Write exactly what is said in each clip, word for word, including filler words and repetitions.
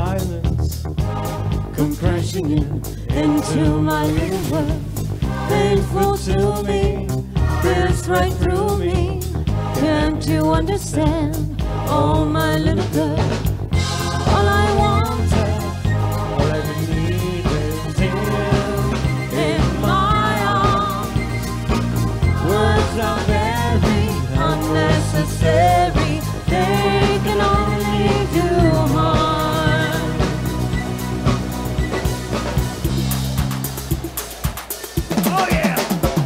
silence come crashing in into my little world. Painful to me, pierced right through me. Can't you understand? Oh, my little girl, all I wanted, all I ever needed is you in my arms. Words are very unnecessary, they can only do harm. Oh yeah!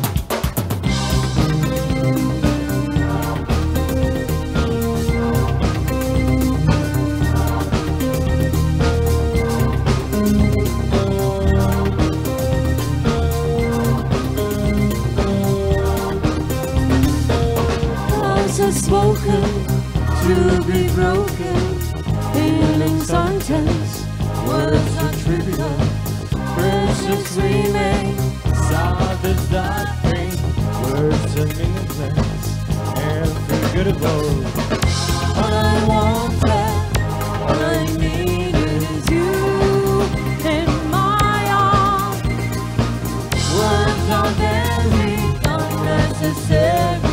Spoken to be broken, feelings are intense, words are trivial, precious remain, soft as dark pain, words are meaningless and forgettable. All I wanted, all I needed is you in my arms. Words are very unnecessary.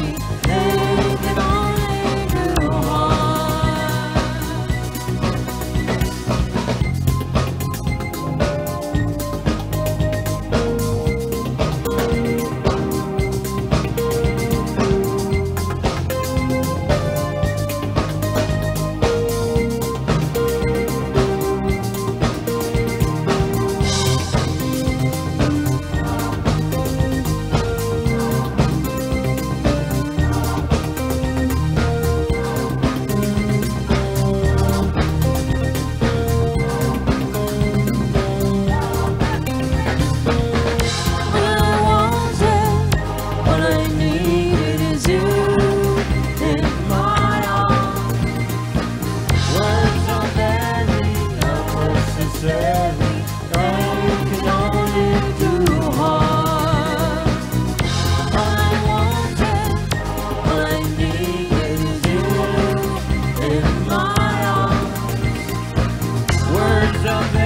Words of